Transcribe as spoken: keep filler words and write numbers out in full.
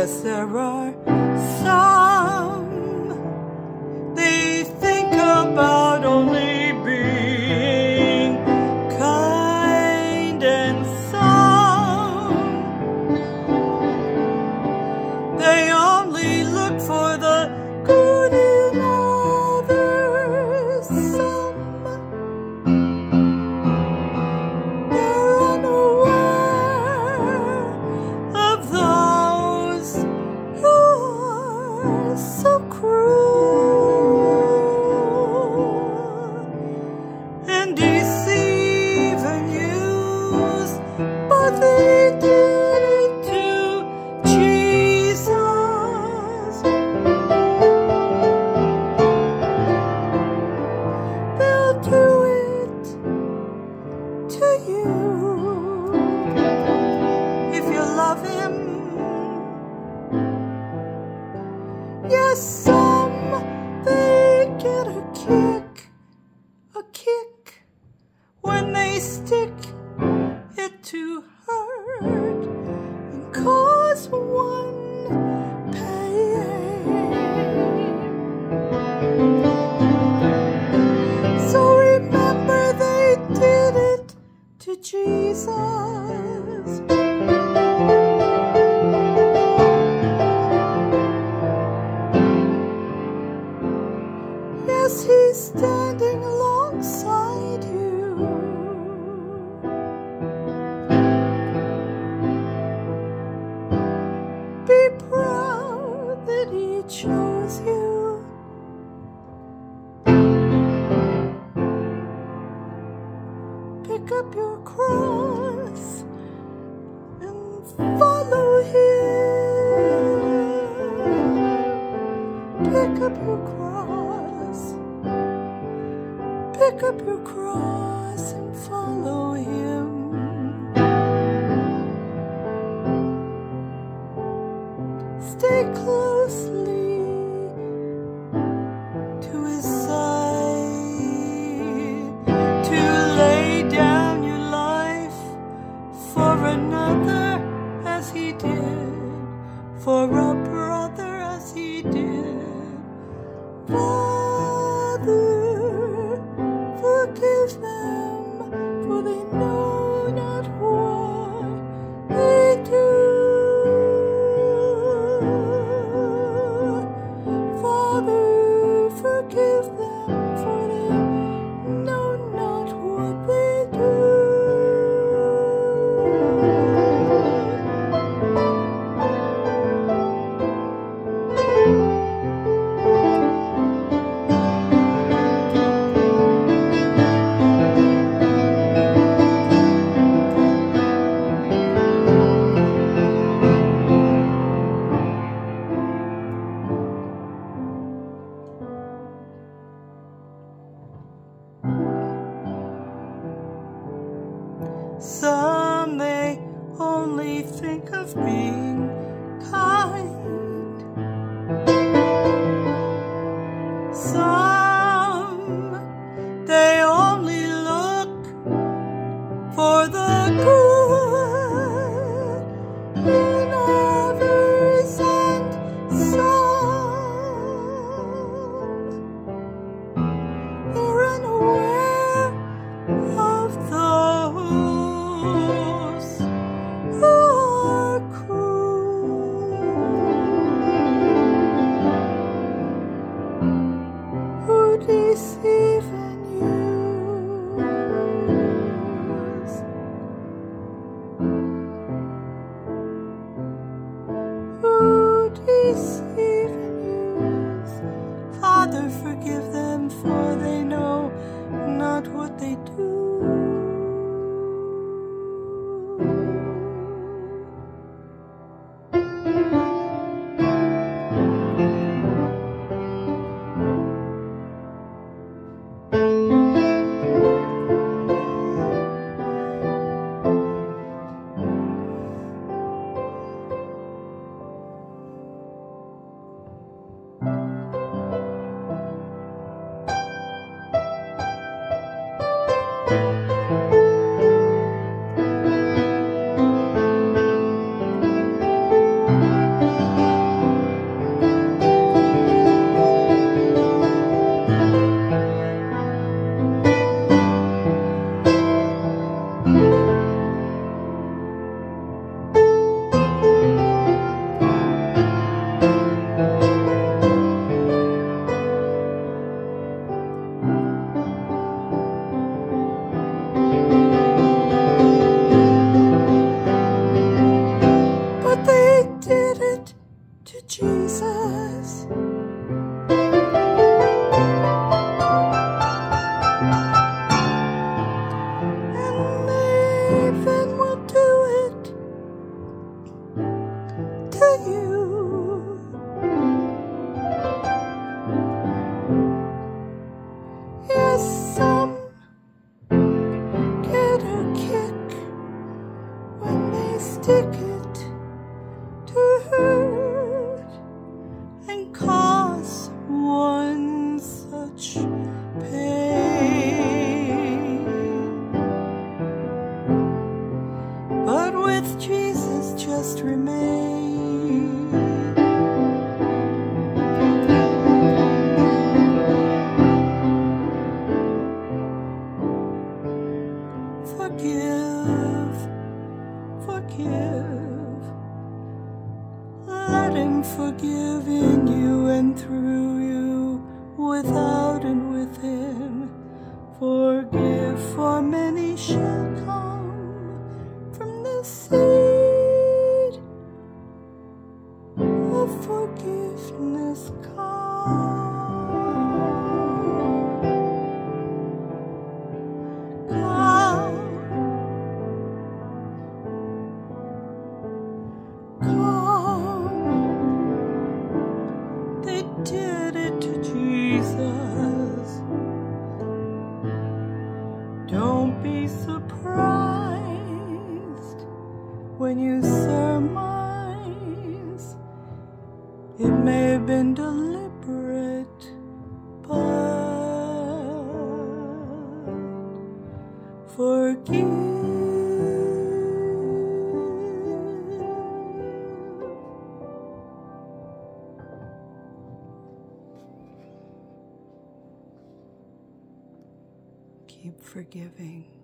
Yes, there are some, they think about only being kind, and some, they only look for the good in others. Some, they're unaware of those who are so cruel and deceive and use, but they did it to Jesus. They'll do it to you if you love him. Yes, some, they get a kick, a kick when they stick it to hurt and cause one pain. So remember, they did it to Jesus. Yes, he's standing alongside you. Be proud that he chose you. Pick up your cross and follow him. Pick up your cross. Pick up your cross and follow him. Stay closely to his side, to lay down your life for another as he did, for a brother as he did. Father, forgive them, for they know not what they do. Father, forgive them, for they know not what they do. Some may only think of being kind. Some, they only look for the good in others, and some, they're unaware of those who are cruel ticket to hurt and cause one such pain. But with Jesus just remain. Forgive, forgive. Let him forgive in you and through you, without and within. Forgive, for many shall come from the seed of forgiveness. Come, come, come. They did it to Jesus. Don't be surprised when you surmise it may have been deliberate, but forgive. Keep forgiving.